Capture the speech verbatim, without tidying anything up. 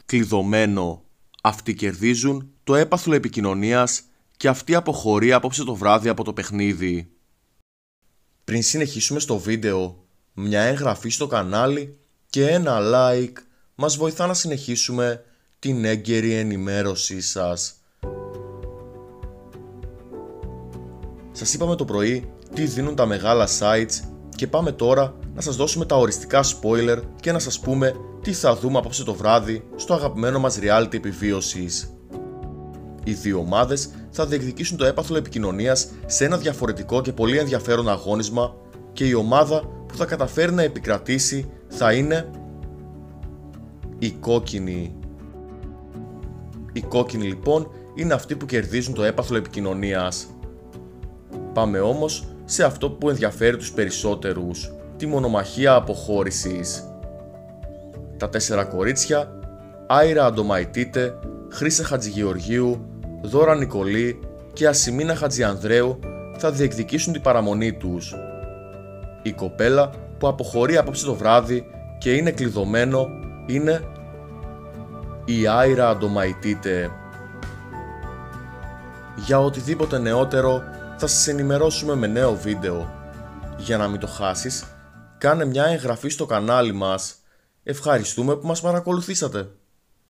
κλειδωμένο. Αυτοί κερδίζουν το έπαθλο επικοινωνίας και αυτή αποχωρεί απόψε το βράδυ από το παιχνίδι. Πριν συνεχίσουμε στο βίντεο, μια εγγραφή στο κανάλι και ένα like μας βοηθά να συνεχίσουμε την έγκαιρη ενημέρωσή σας. Σας είπαμε το πρωί τι δίνουν τα μεγάλα sites και πάμε τώρα να σας δώσουμε τα οριστικά spoiler και να σας πούμε τι θα δούμε απόψε το βράδυ στο αγαπημένο μας reality επιβίωσης. Οι δύο ομάδες θα διεκδικήσουν το έπαθλο επικοινωνίας σε ένα διαφορετικό και πολύ ενδιαφέρον αγώνισμα και η ομάδα που θα καταφέρει να επικρατήσει θα είναι οι κόκκινοι. Οι κόκκινοι λοιπόν είναι αυτοί που κερδίζουν το έπαθλο επικοινωνίας. Πάμε όμως σε αυτό που ενδιαφέρει τους περισσότερους, τη μονομαχία αποχώρησης. Τα τέσσερα κορίτσια, Άιρα Αντομαϊτίτε, Χρύσα Χατζηγεωργίου, Δώρα Νικολή και Ασημίνα Χατζιανδρέου θα διεκδικήσουν την παραμονή τους. Η κοπέλα που αποχωρεί απόψε το βράδυ και είναι κλειδωμένο είναι η Άιρα Αντομαϊτίτε. Για οτιδήποτε νεότερο θα σας ενημερώσουμε με νέο βίντεο. Για να μην το χάσεις, κάνε μια εγγραφή στο κανάλι μας. Ευχαριστούμε που μας παρακολουθήσατε.